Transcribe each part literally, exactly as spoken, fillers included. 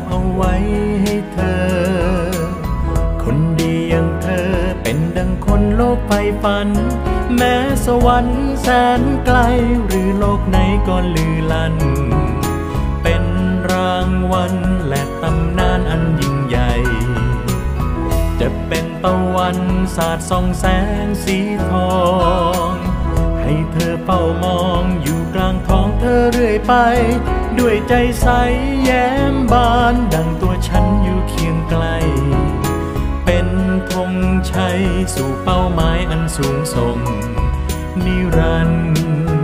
เอาไว้ให้เธอคนดีอย่างเธอเป็นดังคนโลกใฝ่ฝันแม้สวรรค์แสนไกลหรือโลกไหนก็ลือลั่นเป็นรางวัลและตำนานอันยิ่งใหญ่จะเป็นตะวันสาดส่องแสงสีทองให้เธอเฝ้ามองอยู่กลางท้องเธอเรื่อยไปด้วยใจใสแย้มบานดังตัวฉันอยู่เคียงไกลเป็นธงชัยสู่เป้าหมายอันสูงส่งนิรันดร์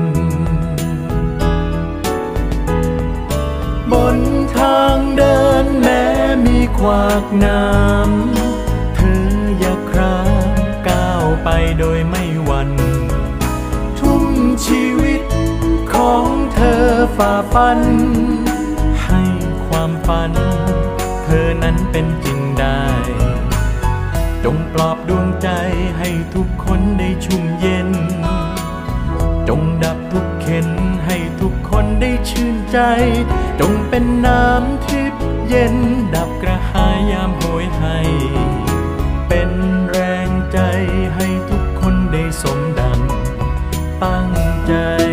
บนทางเดินแม้มีขวากน้ำเธออย่าคร้างก้าวไปโดยไม่หวั่นทุ่มชีวิตของเธอฝ่าฟันให้ความฝันเธอนั้นเป็นจริงได้จงปลอบดวงใจให้ทุกคนได้ชุ่มเย็นจงดับทุกเข็นให้ทุกคนได้ชื่นใจจงเป็นน้ำทิพย์เย็นดับกระหายยามโหยให้เป็นแรงใจให้ทุกคนได้สมดังตั้งใจ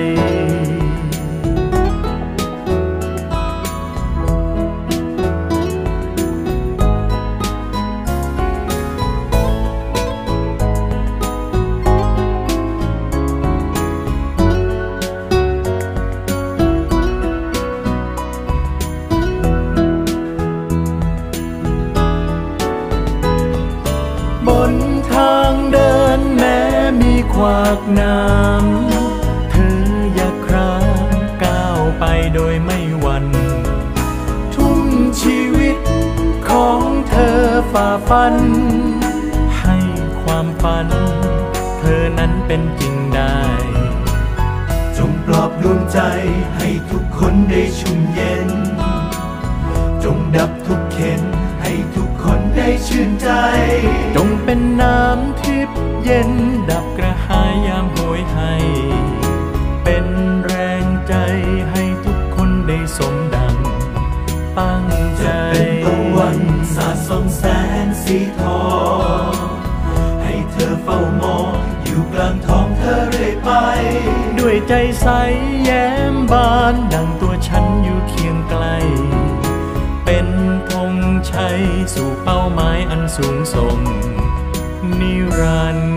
บนทางเดินแม้มีขวากน้ำเธออย่าคร้างก้าวไปโดยไม่หวั่นทุ่มชีวิตของเธอฝ่าฟันให้ความฝันเธอนั้นเป็นจริงได้จงปลอบดวงใจให้ทุกคนได้ชุ่มเย็นจงดับทุกเข็นให้ทุกคนได้ชื่นใจจงเป็นน้ำทิพย์เย็นดับกระหายยามโหยให้เป็นแรงใจให้ทุกคนได้สมดังตั้งใจจะเป็นตะวันสาดส่องแสงสีทองให้เธอเฝ้ามองอยู่กลางท้องเธอเรื่อยไปด้วยใจใสแย้มบานดังตัวฉันอยู่เคียงไกลเป็นธงชัยสู่เป้าหมายอันสูงส่งนิรันดร์